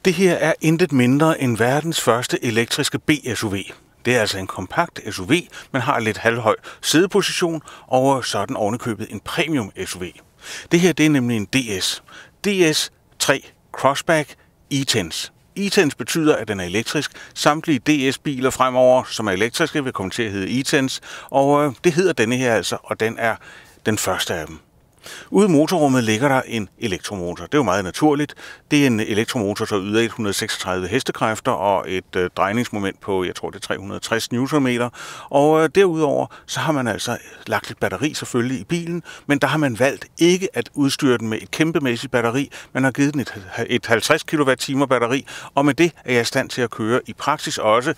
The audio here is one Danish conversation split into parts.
Det her er intet mindre end verdens første elektriske B-SUV. Det er altså en kompakt SUV, man har lidt halvhøj sædeposition, og så er den ovenikøbet en premium SUV. Det her det er nemlig en DS. DS3 Crossback E-Tense. E-Tense betyder, at den er elektrisk. Samtlige DS-biler fremover, som er elektriske, vil komme til at hedde E-Tense, og det hedder denne her altså, og den er den første af dem. Ude i motorrummet ligger der en elektromotor. Det er jo meget naturligt. Det er en elektromotor, der yder 136 hestekræfter og et drejningsmoment på, jeg tror det er 360 Nm. Og derudover så har man altså lagt et batteri selvfølgelig i bilen, men der har man valgt ikke at udstyre den med et kæmpemæssigt batteri. Man har givet den et 50 kWh batteri, og med det er jeg i stand til at køre i praksis også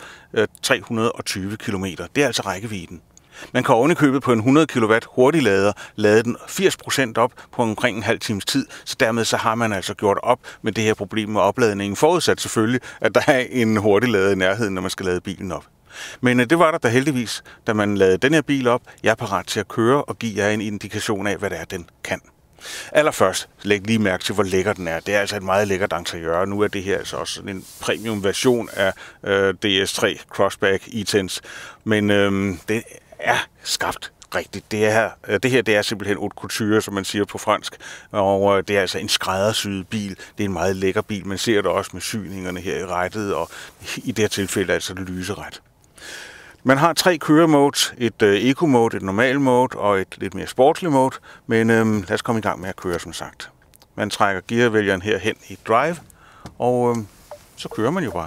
320 km. Det er altså rækkevidden. Man kan ovenikøbet på en 100 kW hurtiglader lade den 80% op på omkring en halv times tid, så dermed så har man altså gjort op med det her problem med opladningen, forudsat selvfølgelig, at der er en hurtiglader i nærheden, når man skal lade bilen op. Men det var der da heldigvis, da man ladede den her bil op. Jeg er parat til at køre og give jer en indikation af, hvad det er, den kan. Allerførst, læg lige mærke til, hvor lækker den er. Det er altså et meget lækkert interiør. Nu er det her altså også en premium version af DS3 Crossback E-Tense. Men det er skabt rigtigt. Det her det er simpelthen haute couture, som man siger på fransk, og det er altså en skræddersyet bil. Det er en meget lækker bil. Man ser det også med syningerne her i rettet, og i det her tilfælde altså det lyseret. Man har 3 køremodes, et eco-mode, et normal mode og et lidt mere sportslig mode, men lad os komme i gang med at køre, som sagt. Man trækker gearvælgeren her hen i drive, og så kører man jo bare.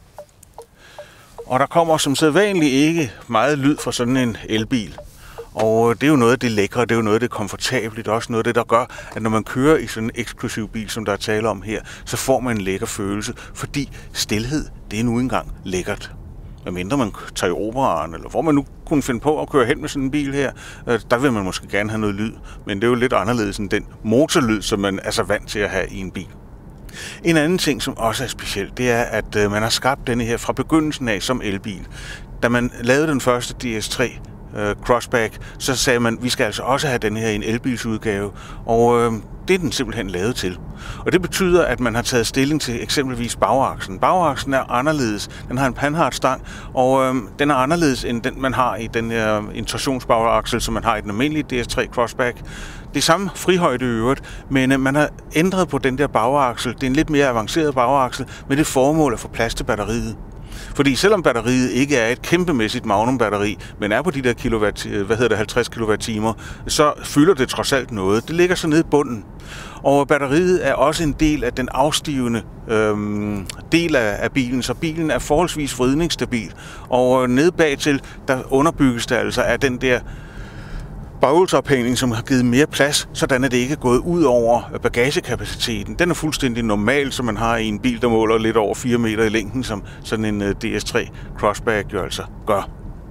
Og der kommer som sædvanligt ikke meget lyd fra sådan en elbil. Og det er jo noget af det lækre, det er jo noget af det komfortable, det er også noget af det, der gør, at når man kører i sådan en eksklusiv bil, som der er tale om her, så får man en lækker følelse, fordi stilhed, det er nu engang lækkert. Hvad mindre man tager i operaen, eller hvor man nu kunne finde på at køre hen med sådan en bil her, der vil man måske gerne have noget lyd, men det er jo lidt anderledes end den motorlyd, som man er så vant til at have i en bil. En anden ting, som også er specielt, det er, at man har skabt denne her fra begyndelsen af som elbil. Da man lavede den første DS3 Crossback, så sagde man, at vi skal altså også have den her i en elbilsudgave, og det er den simpelthen lavet til. Og det betyder, at man har taget stilling til eksempelvis bagakslen. Bagakslen er anderledes. Den har en Panhard-stang, og den er anderledes end den, man har i den her instruktionsbagaksel, som man har i den almindelige DS3 Crossback. Det er samme frihøjde i øvrigt, men man har ændret på den der bagaksel. Det er en lidt mere avanceret bagaksel med det formål at få plads til batteriet. Fordi selvom batteriet ikke er et kæmpemæssigt magnumbatteri, men er på de der 50 kWh, så fylder det trods alt noget. Det ligger så nede i bunden. Og batteriet er også en del af den afstivende del af bilen, så bilen er forholdsvis vridningsstabil. Og nede bagtil, der underbygges det altså af den der baghjulsophængning, som har givet mere plads, sådan at det ikke er gået ud over bagagekapaciteten. Den er fuldstændig normal, som man har i en bil, der måler lidt over 4 meter i længden, som sådan en DS3 Crossback jo altså gør.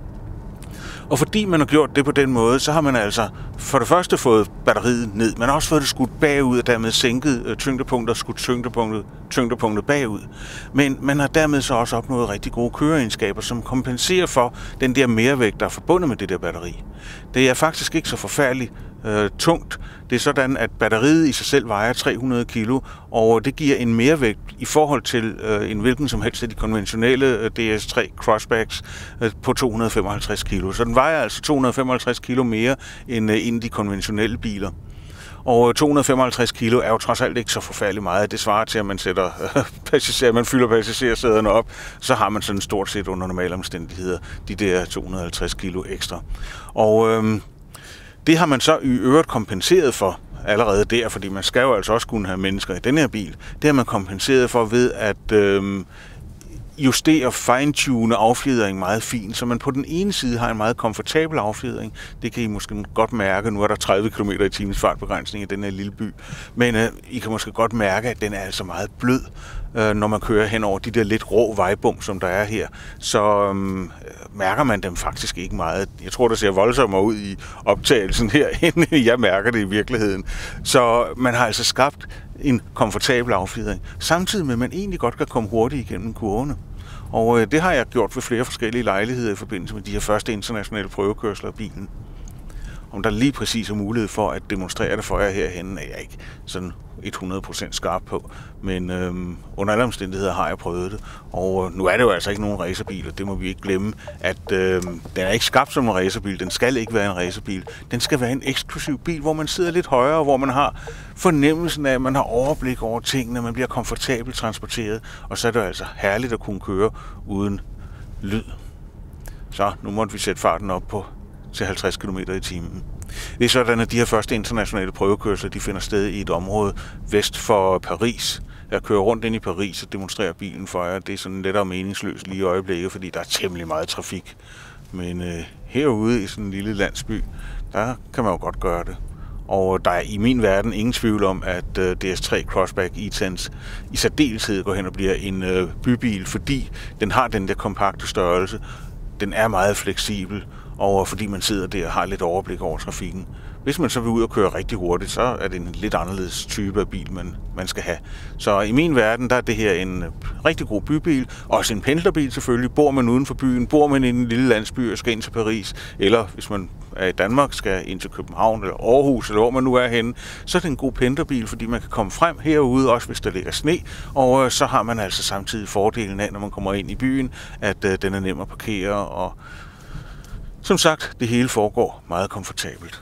Og fordi man har gjort det på den måde, så har man altså for det første fået batteriet ned. Man har også fået det skudt bagud, og dermed sænket tyngdepunktet og skudt tyngdepunktet bagud. Men man har dermed så også opnået rigtig gode køreegenskaber, som kompenserer for den der mervægt, der er forbundet med det der batteri. Det er faktisk ikke så forfærdeligt tungt. Det er sådan, at batteriet i sig selv vejer 300 kg, og det giver en mervægt i forhold til en hvilken som helst af de konventionelle DS3 Crossbacks på 255 kg. Så den vejer altså 255 kg mere end en af de konventionelle biler. Og 255 kg er jo trods alt ikke så forfærdeligt meget. Det svarer til, at man sætter man fylder passagersæderne op, så har man sådan stort set under normale omstændigheder de der 250 kg ekstra. Og det har man så i øvrigt kompenseret for allerede der, fordi man skal jo altså også kunne have mennesker i den her bil. Det har man kompenseret for ved at justere, fine-tune affjedringen meget fint, så man på den ene side har en meget komfortabel affjedring. Det kan I måske godt mærke. Nu er der 30 km/t fartbegrænsning i den her lille by. Men I kan måske godt mærke, at den er altså meget blød, når man kører hen over de der lidt rå vejbum, som der er her. Så mærker man dem faktisk ikke meget. Jeg tror, det ser voldsommere ud i optagelsen her, end jeg mærker det i virkeligheden. Så man har altså skabt en komfortabel affjedring, samtidig med, at man egentlig godt kan komme hurtigt igennem kurvene. Og det har jeg gjort ved flere forskellige lejligheder i forbindelse med de her første internationale prøvekørsler af bilen. Om der lige præcis er mulighed for at demonstrere det for jer herhenne, er jeg ikke sådan 100% skarp på. Men under alle omstændigheder har jeg prøvet det. Og nu er det jo altså ikke nogen racerbil, og det må vi ikke glemme, at den er ikke skabt som en racerbil. Den skal ikke være en racerbil. Den skal være en eksklusiv bil, hvor man sidder lidt højere, hvor man har fornemmelsen af, at man har overblik over tingene, man bliver komfortabelt transporteret, og så er det jo altså herligt at kunne køre uden lyd. Så nu måtte vi sætte farten op til 50 km i timen. Det er sådan, at de her første internationale prøvekørsler, de finder sted i et område vest for Paris. Jeg kører rundt ind i Paris og demonstrerer bilen for jer. Det er sådan lidt meningsløst lige i øjeblikket, fordi der er temmelig meget trafik. Men herude i sådan en lille landsby, der kan man jo godt gøre det. Og der er i min verden ingen tvivl om, at DS3 Crossback E-Tense i særdeleshed går hen og bliver en bybil, fordi den har den der kompakte størrelse. Den er meget fleksibel, og fordi man sidder der og har lidt overblik over trafikken. Hvis man så vil ud og køre rigtig hurtigt, så er det en lidt anderledes type af bil, man skal have. Så i min verden, der er det her en rigtig god bybil, også en pendlerbil selvfølgelig. Bor man uden for byen, bor man i en lille landsby og skal ind til Paris, eller hvis man er i Danmark, skal ind til København eller Aarhus, eller hvor man nu er henne, så er det en god pendlerbil, fordi man kan komme frem herude, også hvis der ligger sne, og så har man altså samtidig fordelen af, når man kommer ind i byen, at den er nem at parkere, og som sagt, det hele foregår meget komfortabelt.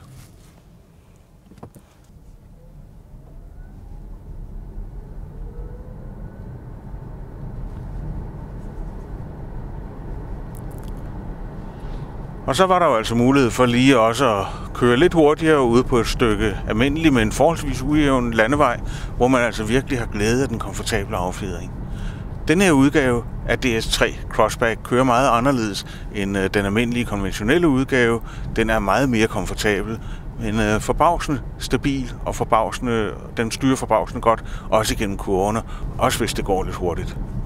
Og så var der jo altså mulighed for lige også at køre lidt hurtigere ude på et stykke almindelig, men forholdsvis ujævn landevej, hvor man altså virkelig har glæde af den komfortable affjedring. Den her udgave af DS3 Crossback kører meget anderledes end den almindelige konventionelle udgave. Den er meget mere komfortabel, men forbavsende stabil og den styrer forbavsende godt, også igennem kurverne, også hvis det går lidt hurtigt.